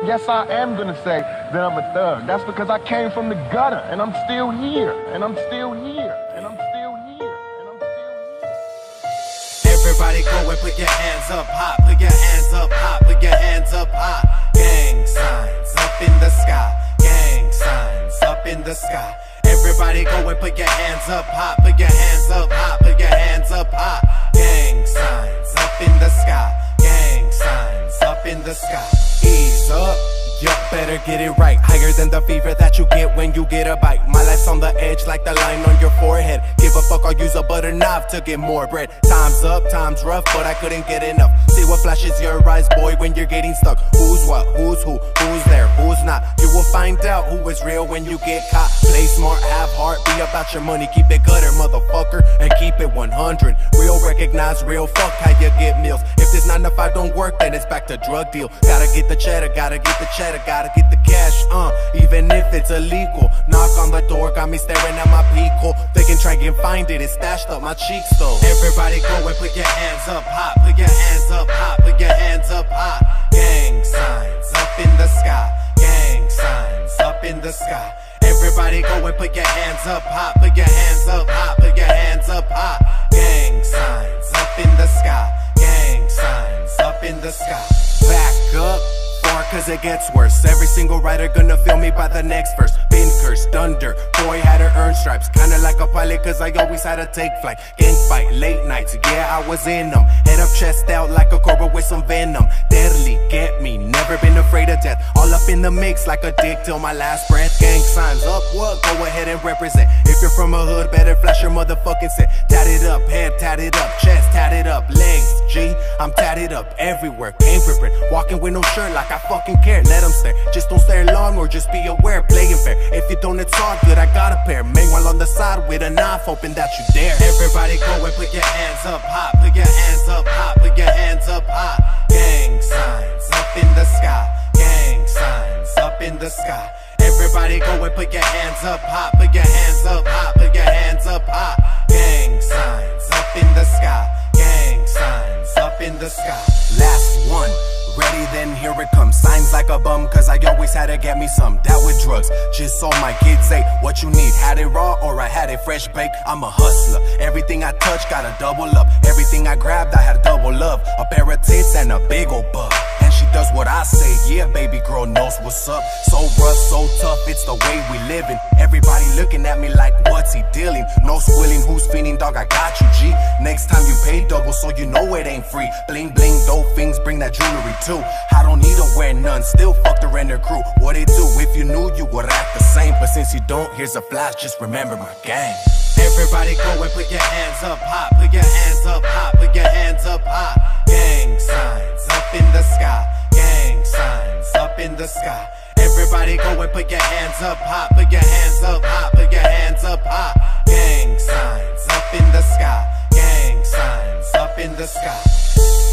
yes, I am gonna say that I'm a thug. That's because I came from the gutter, and I'm still here, and I'm still here, and I'm still here, and I'm still here. Everybody go and put your hands up high, put your hands up high, put your hands up high. Gang signs up in the sky, gang signs up in the sky. Everybody go and put your hands up high, put your hands up high, put your hands up high. Gang signs up in the sky, gang signs up in the sky. Ease up, you better get it right. Higher than the fever that you get when you get a bite. My life's on the edge like the line on your forehead. Give a fuck, I'll use a butter knife to get more bread. Time's up, time's rough, but I couldn't get enough. See what flashes your eyes, boy, when you're getting stuck. Who's what, who's who, who's there, who's not. You will find out who is real when you get caught. Play smart, have heart, be about your money. Keep it gutter, motherfucker, and keep it 100. Real recognize real, fuck how you get meals. If this 9 to 5 don't work, then it's back to drug deal. Gotta get the cheddar, gotta get the cheddar, gotta get the cash, even if it's illegal. Knock on the door, got me staring at my peephole. They can try and find it, it's stashed up my cheeks though. Everybody go and put your hands up high, put your hands up high, put your hands up high. Gang signs up in the sky, gang signs up in the sky. Everybody go and put your hands up high, put your hands up high, put your hands up high. Gang signs up in the sky, gang signs up in the sky. Back up, cause it gets worse. Every single writer gonna feel me by the next verse. Been cursed under, boy had to earn stripes. Kinda like a pilot cause I always had to take flight. Gang fight, late nights, yeah I was in them. Head up, chest out like a cobra with some venom. Deadly, get me, never been afraid of death. All up in the mix like a dick till my last breath. Gang signs up, what? Go ahead and represent. If you're from a hood, better flash your motherfucking set. Tatted up, head tatted up, chest tatted up, legs, G, I'm tatted up everywhere. Came prepared, walking with no shirt like I fucking care. Let them stare, just don't stare long or just be aware. Playing fair, if you don't it's all good, I got a pair. Meanwhile on the side with a knife, hoping that you dare. Everybody go and put your hands up high, put your hands up high, put your hands up high. Gang signs up in the sky, gang signs up in the sky. Everybody go and put your hands up high, put your hands up high, put your hands up high. Gang signs up in the sky, gang signs up in the sky. Last one. Ready, then here it comes. Signs like a bum, cause I always had to get me some. That with drugs, just so my kids say what you need. Had it raw or I had it fresh baked. I'm a hustler, everything I touch gotta double up. Everything I grabbed I had double love. A pair of tits and a big ol' butt. And she does what I say, yeah baby girl knows what's up. So rough, so tough, it's the way we living. Everybody looking at me like what's he dealing. No squilling, who's feeding, dog, I got you G. Next time you pay double so you know it ain't free. Bling bling, dope things, bring that jewelry too. I don't need to wear none, still fuck the render crew. What it do, if you knew you would act the same. But since you don't, here's a flash, just remember my gang. Everybody go and put your hands up high, put your hands up high, put your hands up high. Gang signs up in the sky, gang signs up in the sky. Everybody go and put your hands up high, put your hands up high, put your hands up high. Gang signs up in the sky, gang signs up in the sky.